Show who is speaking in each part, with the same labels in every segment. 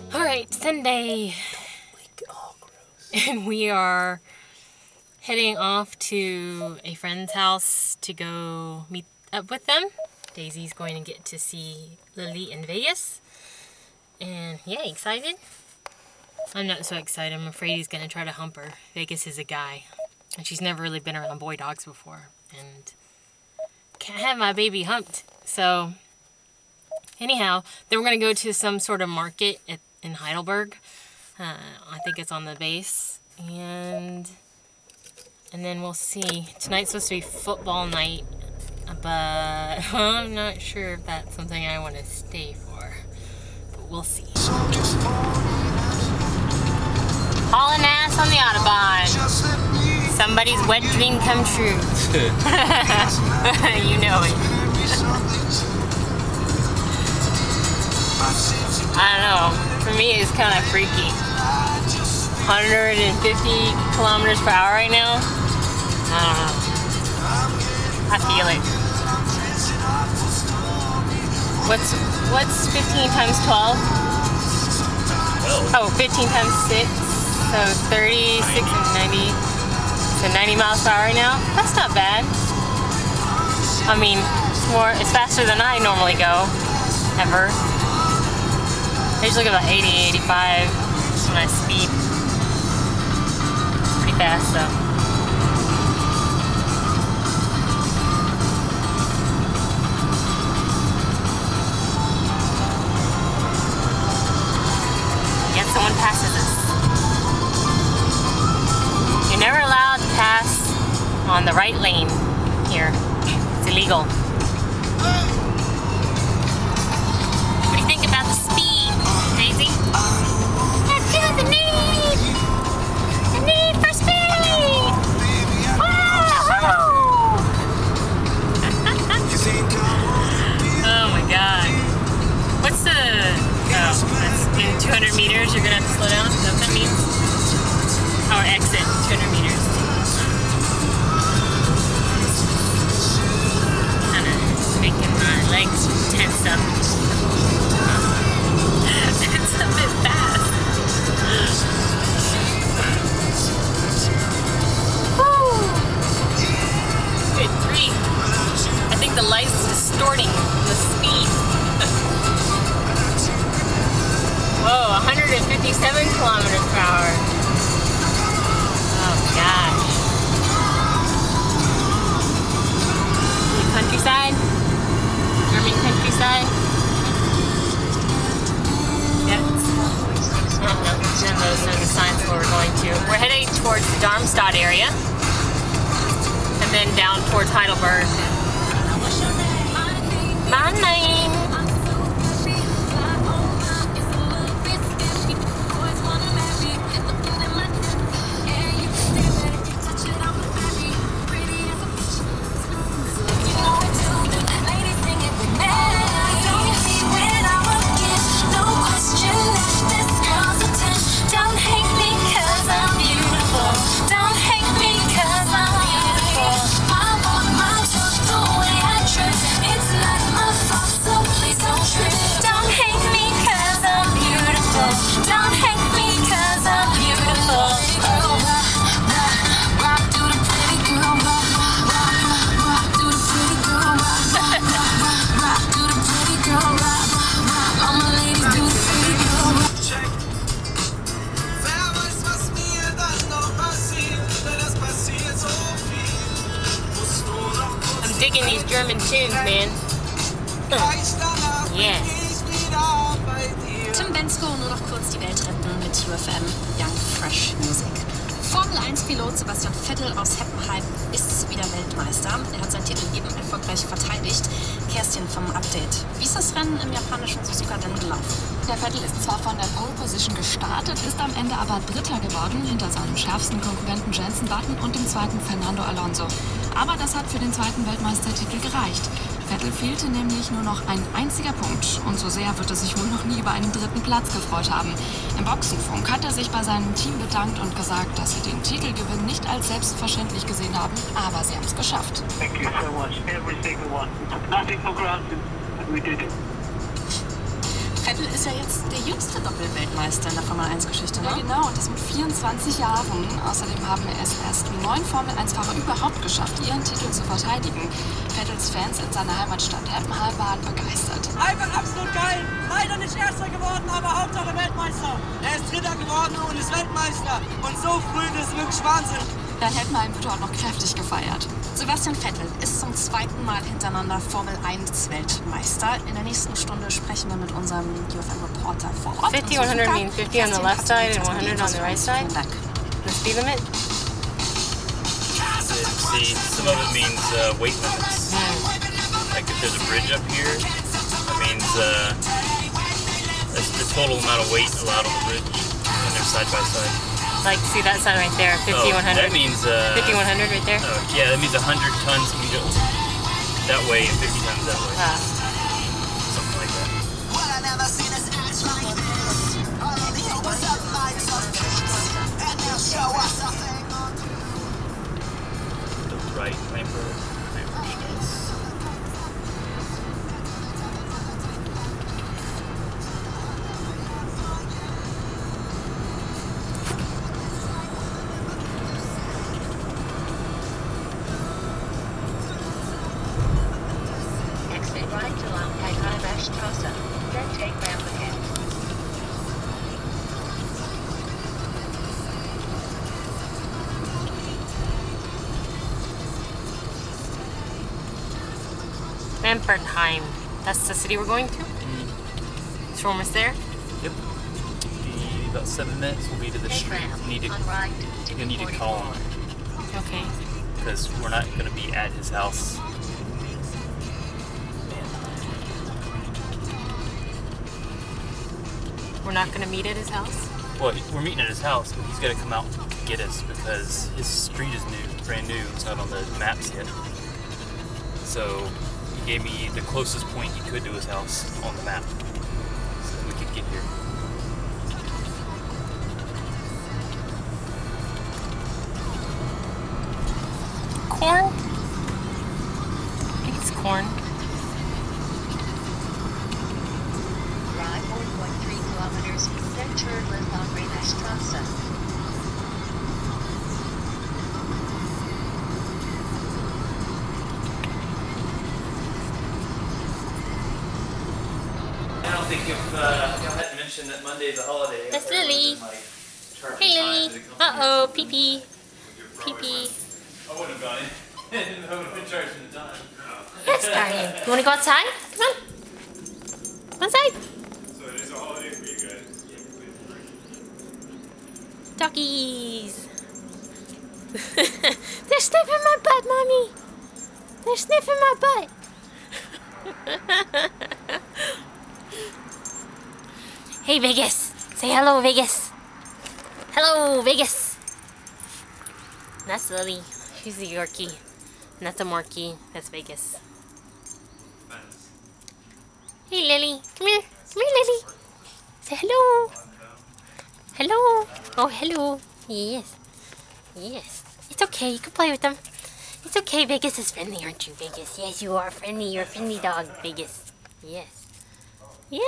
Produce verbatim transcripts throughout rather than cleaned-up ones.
Speaker 1: Alright, Sunday.
Speaker 2: Oh, gross.
Speaker 1: And we are heading off to a friend's house to go meet up with them. Daisy's going to get to see Lilly and Vegas. And yeah, excited? I'm not so excited. I'm afraid he's going to try to hump her. Vegas is a guy. And she's never really been around boy dogs before. And can't have my baby humped. So anyhow, then we're going to go to some sort of market at, in Heidelberg. Uh, I think it's on the base. And and then we'll see. Tonight's supposed to be football night. But I'm not sure if that's something I want to stay for. But we'll see. Hauling ass on the Autobahn. Somebody's wet dream come true. You know it. I don't know. For me, it's kind of freaky. one hundred fifty kilometers per hour right now. I don't know. I feel it. What's what's fifteen times twelve? Oh, fifteen times six. So thirty-six and ninety. So ninety miles per hour right now. That's not bad. I mean, it's more. It's faster than I normally go, ever. I usually go about eighty, eighty-five when I speed. It's pretty fast though. Yet someone passes us. You're never allowed to pass on the right lane here. It's illegal. What do you think about the speed, Daisy? I feel the need! The need for speed! Whoa! Oh my god. What's the... Oh, that's in two hundred meters you're gonna have to slow down? Is that what that means? Or exit two hundred meters. Kind of making my legs tense up. It's a bit fast. Woo! Good grief. I think the light's distorting the speed. Whoa, one hundred fifty-seven kilometers per hour. Oh gosh. The countryside? German countryside? Yep. Oh, no, none of those are the signs where we're going to. We're heading towards the Darmstadt area. And then down towards Heidelberg. My name. Digging these German tunes, man. Yeah.
Speaker 3: Tim Bensko, nur noch kurz die Welt retten mit U F M Young Fresh Music. Formel eins Pilot Sebastian Vettel aus Heppenheim ist wieder Weltmeister. Er hat seinen Titel eben erfolgreich verteidigt. Kerstin vom Update. Wie ist das Rennen im japanischen Suzuka denn gelaufen?
Speaker 4: Der Vettel ist zwar von der Pole Position gestartet, ist am Ende aber Dritter geworden, hinter seinem schärfsten Konkurrenten Jenson Button und dem zweiten Fernando Alonso. Aber das hat für den zweiten Weltmeistertitel gereicht. Vettel fehlte nämlich nur noch ein einziger Punkt. Und so sehr wird er sich wohl noch nie über einen dritten Platz gefreut haben. Im Boxenfunk hat er sich bei seinem Team bedankt und gesagt, dass sie den Titelgewinn nicht als selbstverständlich gesehen haben, aber sie haben es geschafft.
Speaker 5: Thank you so much, every single one. We took nothing for granted, and we did it.
Speaker 3: Vettel ist ja jetzt der jüngste Doppelweltmeister in der Formel eins Geschichte, ne?
Speaker 4: Ja, genau, und das mit vierundzwanzig Jahren. Außerdem haben es erst neun Formel eins Fahrer überhaupt geschafft, ihren Titel zu verteidigen. Vettels Fans in seiner Heimatstadt Heppenheim waren begeistert.
Speaker 5: Einfach absolut geil. Leider nicht Erster geworden, aber Hauptsache Weltmeister. Er ist Dritter geworden und ist Weltmeister. Und so früh, das ist wirklich Wahnsinn.
Speaker 4: In Heppenheim wird heute noch kräftig gefeiert.
Speaker 3: Sebastian Vettel ist zum zweiten Mal hintereinander Formel eins Weltmeister. In der nächsten Stunde sprechen wir mit unserem U F M-Reporter vor Ort.
Speaker 1: fifty, one hundred means fifty on the left side and one hundred on the right side.
Speaker 3: Vielen Dank.
Speaker 1: The speed limit?
Speaker 2: See, some of it means uh, weight limits. Like if there's a bridge up here, that means uh, that's the total amount of weight allowed on the bridge when they're side by side.
Speaker 1: Like, see that sign right there, fifty,
Speaker 2: Oh,
Speaker 1: one hundred.
Speaker 2: that means uh,
Speaker 1: fifty, one hundred right there.
Speaker 2: Oh, yeah, that means one hundred tons can go that way and fifty tons that way.
Speaker 1: Ah.
Speaker 2: Something like that. The right rainbow. rainbow stripes.
Speaker 6: Exit right along Heidelberg Straße, then take ramp again.
Speaker 1: Rampernheim. That's the city we're going to?
Speaker 2: Mm.
Speaker 1: So we're almost there?
Speaker 2: Yep. Be about seven minutes. We'll be to the
Speaker 6: Take
Speaker 2: street.
Speaker 6: ramp
Speaker 2: You need to,
Speaker 6: on right to
Speaker 2: you need to call him
Speaker 1: Okay.
Speaker 2: because we're not going to be at his house.
Speaker 1: We're not going to meet at his house?
Speaker 2: Well, we're meeting at his house, but he's got to come out and get us because his street is new, brand new. It's not on the maps yet. So he gave me the closest point he could to his house on the map, so that we could get here.
Speaker 1: Corn? I think it's corn.
Speaker 6: Drive one point three kilometers, then turn left on Rheinstraße.
Speaker 2: I don't think if uh, y'all hadn't mentioned that Monday's a holiday.
Speaker 1: That's Lily. Hey Lily. Uh-oh, pee-pee. Pee-pee.
Speaker 2: I wouldn't have gone in. I would have been charging the time.
Speaker 1: Yes, darling. You want to go outside? Come on. Come outside.
Speaker 7: So it is a holiday for you guys.
Speaker 1: Duckies. They're sniffing my butt, Mommy. They're sniffing my butt. Hey, Vegas. Say hello, Vegas. Hello, Vegas. That's Lily. She's a Yorkie. And that's a Morkie. That's Vegas. Hey, Lily. Come here. Come here, Lily. Say hello. Hello. Oh, hello. Yes. Yes. It's okay. You can play with them. It's okay. Vegas is friendly, aren't you, Vegas? Yes, you are friendly. You're a friendly dog, Vegas. Yes. Yeah.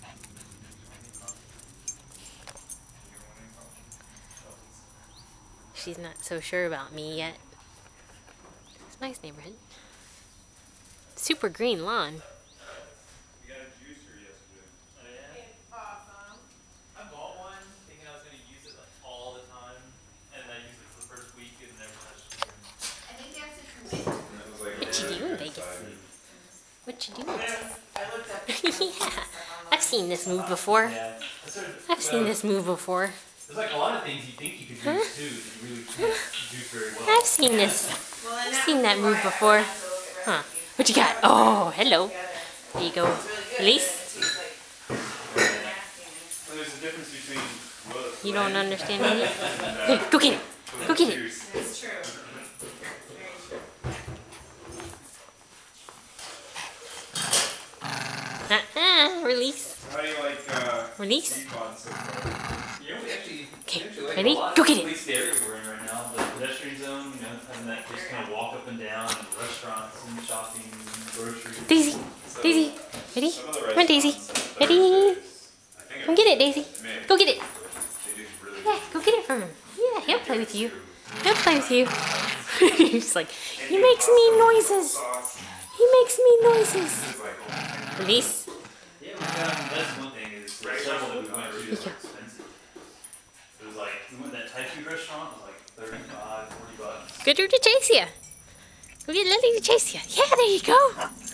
Speaker 1: She's not so sure about me yet. It's a nice neighborhood. Super green lawn.
Speaker 7: We got a juicer yesterday.
Speaker 2: Oh yeah? Awesome. I bought one thinking I was going to use it like all the time, and I used it for the first week and never touched it again.
Speaker 6: I think that's it.
Speaker 7: And it was like
Speaker 1: What you
Speaker 7: really
Speaker 1: doing, Vegas?
Speaker 7: excited.
Speaker 1: What you doing? Yeah. I've seen this move before.
Speaker 2: Yeah. That's sort of-
Speaker 1: I've seen
Speaker 2: well,
Speaker 1: this move before.
Speaker 2: There's like a lot of things you think you could do too that you really can't do very well.
Speaker 1: I've seen this. I've seen that move before. Huh. What you got? Oh, hello. There you go. Release.
Speaker 7: Well, there's a difference between what
Speaker 1: You don't understand me? Here, go get it. Go get it.
Speaker 8: It's true.
Speaker 1: Uh-uh. Release.
Speaker 7: How do you like uh,
Speaker 1: Release.
Speaker 7: Yukon so far?
Speaker 2: You know, we actually,
Speaker 1: Okay,
Speaker 2: we actually like
Speaker 1: ready?
Speaker 2: a lot
Speaker 1: Go
Speaker 2: of
Speaker 1: get it.
Speaker 2: the police area we're in right now. The pedestrian zone, you know, having that just kind of walk up and down, and restaurants and shopping, groceries.
Speaker 1: Daisy. Daisy. Ready?
Speaker 7: Some of the
Speaker 1: Come on, Daisy.
Speaker 7: restaurants have
Speaker 1: Ready?
Speaker 7: Thursdays.
Speaker 1: get it, Daisy. Go get it. Yeah, go get it from him. Yeah, he'll play with you. He'll play with you. He's like, he makes me noises. He makes me noises. Release.
Speaker 2: Yeah, we found that's one thing is the several that we went to was expensive. It was like we went to that Thai food restaurant. It was like thirty-five, forty bucks.
Speaker 1: Go to chase ya. Go get Lily to chase ya. Yeah, there you go.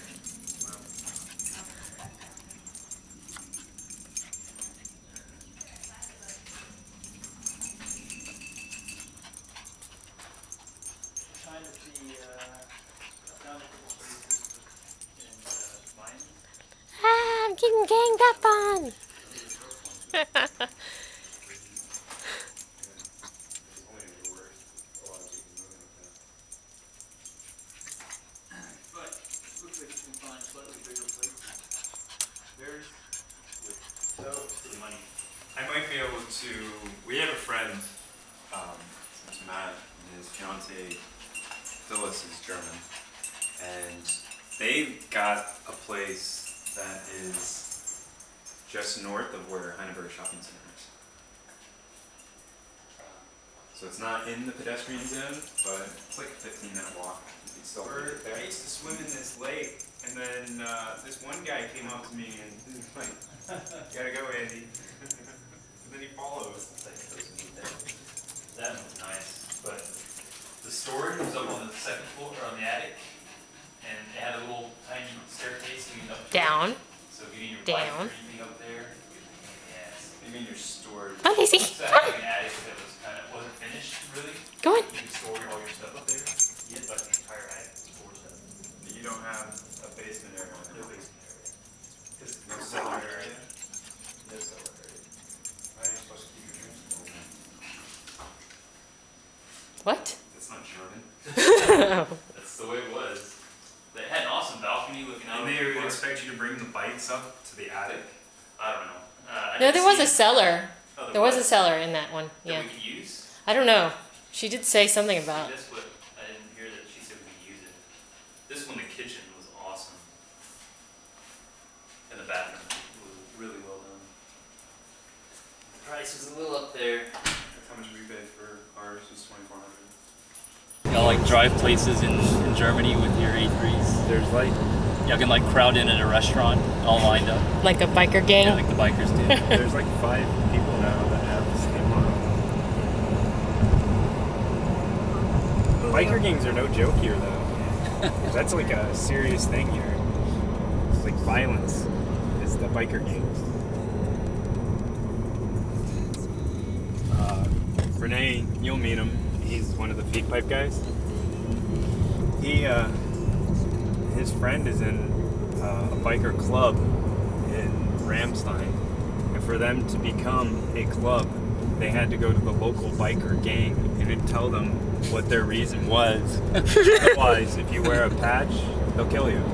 Speaker 1: Ah, I'm getting ganged up on.
Speaker 8: I might be able to, we have a friend, um, it's Matt, and his fiance Phyllis is German, and they got a place that is just north of where Heidelberg Shopping Center is. So it's not in the pedestrian zone, but it's like a fifteen minute walk. You can still make it there. I used to swim in this lake, and then uh, this one guy came up to me and he was like, "You gotta go, Andy." And then he follows.
Speaker 2: That was nice, but the storage was up on the second floor or on the attic, and it had a little tiny staircase leading up to
Speaker 1: Down.
Speaker 2: it. So getting your
Speaker 1: Down.
Speaker 2: bike or anything up there. Yes.
Speaker 8: You mean your storage?
Speaker 1: Come on, Daisy.
Speaker 2: So I
Speaker 1: Come
Speaker 2: had
Speaker 1: on.
Speaker 2: an attic that was kind of wasn't finished really.
Speaker 1: Go on.
Speaker 2: You could store all your stuff up there. You had like the entire attic full of stuff.
Speaker 8: But you don't have a basement area.
Speaker 2: No basement area. Because
Speaker 8: No cellar area.
Speaker 2: no cellar area.
Speaker 8: How are you supposed to keep your drinks cold?
Speaker 1: What?
Speaker 8: That's not German.
Speaker 2: That's the way it was. They had an awesome balcony looking out.
Speaker 8: And
Speaker 2: over
Speaker 8: they
Speaker 2: the
Speaker 8: would
Speaker 2: park.
Speaker 8: expect you to bring the bikes up to the attic?
Speaker 2: I don't know. Uh, I
Speaker 1: No,
Speaker 2: didn't
Speaker 1: there was
Speaker 2: see
Speaker 1: a
Speaker 2: it.
Speaker 1: cellar.
Speaker 2: Oh,
Speaker 1: There was a cellar in that one.
Speaker 2: that
Speaker 1: Yeah.
Speaker 2: we could use.
Speaker 1: I don't know. She did say something about.
Speaker 2: That's what I didn't hear that she said we could use it. This one, the kitchen was awesome, and the bathroom was really well done. The price was a little up there.
Speaker 8: That's how much we paid for ours was twenty-four hundred.
Speaker 2: Y'all like drive places in, in Germany with your A threes? There's like, y'all can like crowd in at a restaurant all lined up.
Speaker 1: Like a biker gang.
Speaker 2: Yeah, like the bikers do.
Speaker 9: There's like five people now that have the same model. Biker gangs are no joke here, though. That's like a serious thing here. It's like violence. It's the biker gangs. Uh, Renee, you'll meet him. He's one of the feed pipe guys. He, uh, his friend is in uh, a biker club in Ramstein. And for them to become a club, they had to go to the local biker gang and then tell them what their reason was. Otherwise, if you wear a patch, they'll kill you.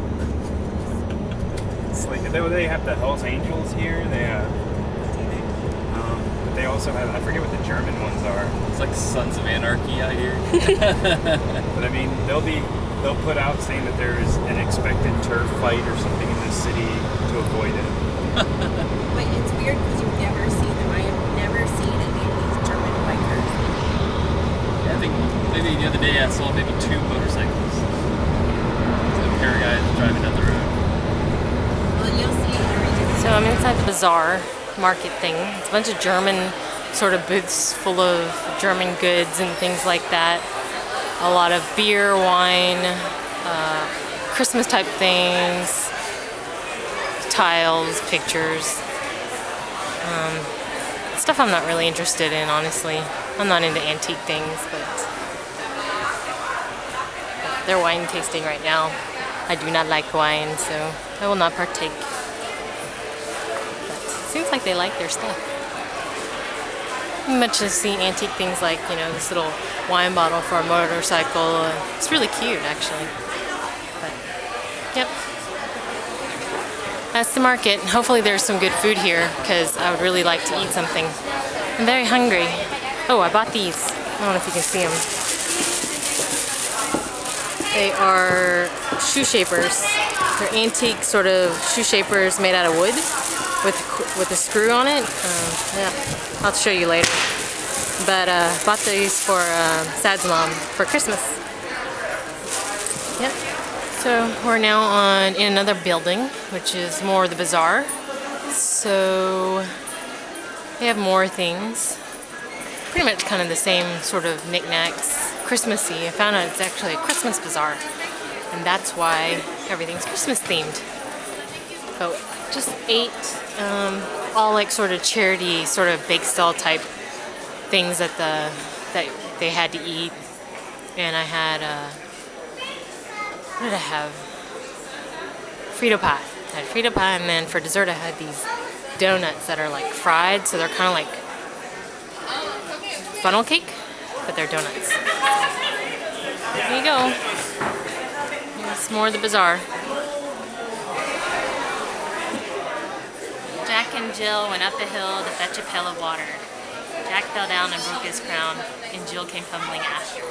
Speaker 9: It's like they, they have the Hells Angels here. They have, um, but they also have, I forget what the German ones are.
Speaker 2: It's like Sons of Anarchy out here.
Speaker 9: But I mean, they'll be they'll put out saying that there is an expected turf fight or something in this city to avoid it.
Speaker 10: But it's weird because you've never seen them. I have never seen any of these German bikers.
Speaker 2: I think maybe the other day I saw maybe two motorcycles. A pair of guys driving down the road.
Speaker 10: Well, you'll see everything.
Speaker 1: So I'm inside the bazaar market thing. It's a bunch of German sort of booths full of German goods and things like that. A lot of beer, wine, uh, Christmas type things, tiles, pictures. Um, stuff I'm not really interested in, honestly. I'm not into antique things, but they're wine tasting right now. I do not like wine, so I will not partake. But it seems like they like their stuff. Much as see antique things like, you know, this little wine bottle for a motorcycle. It's really cute, actually. But, yep. That's the market. Hopefully there's some good food here, because I would really like to eat something. I'm very hungry. Oh, I bought these. I don't know if you can see them. They are shoe shapers. They're antique sort of shoe shapers made out of wood. with with a screw on it. Um, yeah, I'll show you later. But uh, bought these for uh, Sad's mom for Christmas. Yep. So we're now on in another building, which is more the bazaar. So they have more things. Pretty much kind of the same sort of knickknacks, Christmassy. I found out it's actually a Christmas bazaar, and that's why everything's Christmas themed. So just ate um, all like sort of charity, sort of bake sale type things that the that they had to eat, and I had uh, what did I have? Frito pie. I had Frito pie, and then for dessert I had these donuts that are like fried, so they're kind of like funnel cake, but they're donuts. There you go. Here's more of the bazaar. Jack and Jill went up a hill to fetch a pail of water. Jack fell down and broke his crown, and Jill came fumbling after.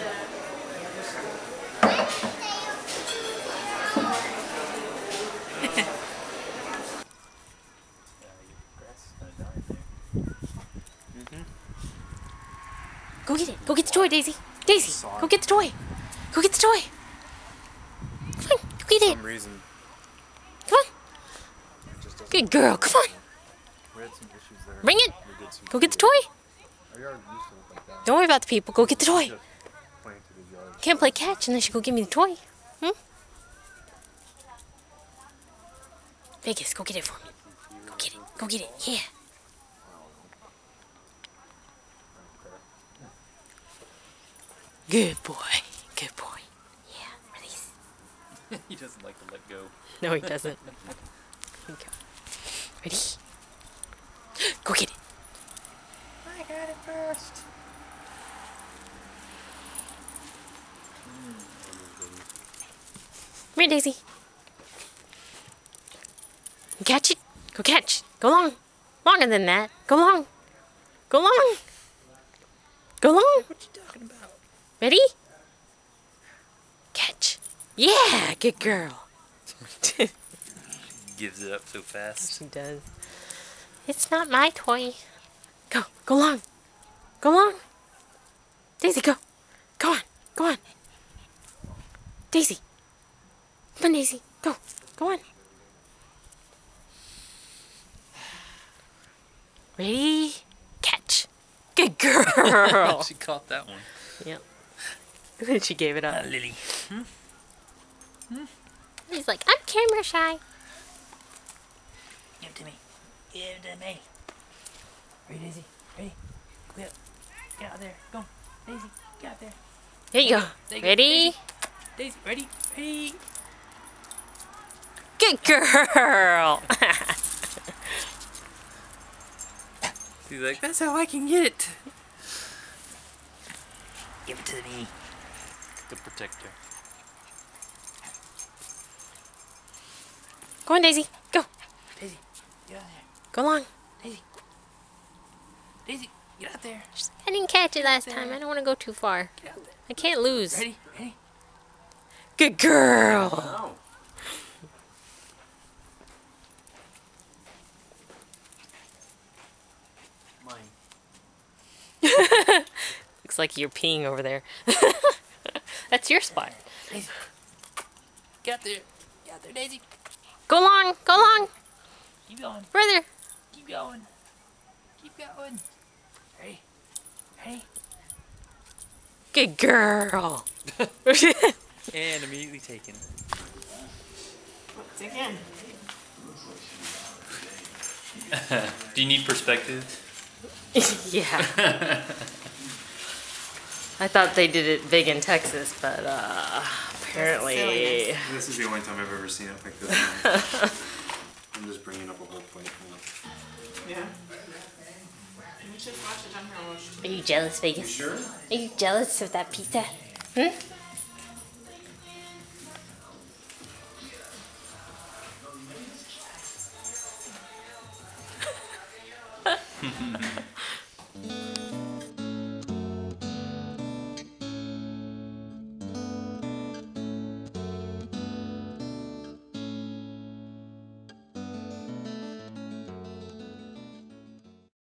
Speaker 1: Go get it. Go get the toy, Daisy. Daisy, go get the toy. Go get the toy. Come on, go get it.
Speaker 9: For some reason.
Speaker 1: Come on. Good girl, come on.
Speaker 9: We had some issues there.
Speaker 1: Bring it.
Speaker 9: We did some
Speaker 1: Go get the toy.
Speaker 9: Our yard used to look like that.
Speaker 1: Don't worry about the people. Go get the toy.
Speaker 9: Just planted the yard.
Speaker 1: Can't play catch unless you go give me the toy. Hmm? Vegas, go get it for me. Go get it. Go get it. Yeah. Good boy. Good boy. Yeah, release.
Speaker 2: He doesn't like to let go.
Speaker 1: No, he doesn't. Here you go. Ready? Go get it.
Speaker 2: I got it first.
Speaker 1: Come here, Daisy. Catch it. Go catch. Go long. Longer than that. Go long. Go long. Go long.
Speaker 2: What you talking about?
Speaker 1: Ready? Catch. Yeah, good girl.
Speaker 2: Gives it up so fast.
Speaker 1: She does. It's not my toy. Go. Go long. Go long. Daisy, go. Go on. Go on. Daisy. Come on, Daisy. Go. Go on. Ready? Catch. Good girl.
Speaker 2: She caught that one.
Speaker 1: Yep. And then she gave it up.
Speaker 2: Uh, Lily. Hmm?
Speaker 1: Hmm? He's like, I'm camera shy.
Speaker 2: Give it to me. Give it to me. Ready, Daisy? Ready? Get, get out there. Go. Daisy, get out there.
Speaker 1: There you go.
Speaker 2: There you go.
Speaker 1: Ready?
Speaker 2: Daisy, ready? Ready?
Speaker 1: Good girl.
Speaker 2: He's like, that's how I can get it. Give it to me. The protector.
Speaker 1: Go on, Daisy. Go.
Speaker 2: Daisy, get out there.
Speaker 1: Go long.
Speaker 2: Daisy. Daisy, get out there.
Speaker 1: I didn't catch it last time. I don't want to go too far.
Speaker 2: Get out there.
Speaker 1: I can't lose.
Speaker 2: Ready? Ready?
Speaker 1: Good girl.
Speaker 2: Oh.
Speaker 1: Looks like you're peeing over there. That's your spot.
Speaker 2: Daisy. Get out there. Get out there, Daisy.
Speaker 1: Go long. Go long.
Speaker 2: Keep going.
Speaker 1: Further.
Speaker 2: Keep going. Keep going. Ready? Ready?
Speaker 1: Good girl.
Speaker 2: And immediately taken.
Speaker 1: Once again.
Speaker 2: Do you need perspective?
Speaker 1: Yeah. I thought they did it big in Texas, but uh, apparently...
Speaker 8: This is the only time I've ever seen it like this. I'm just bringing up a whole plate.
Speaker 10: Yeah. You should watch it on her watch.
Speaker 1: Are you jealous, Vegas?
Speaker 8: You sure?
Speaker 1: Are you jealous of that pizza? Hmm?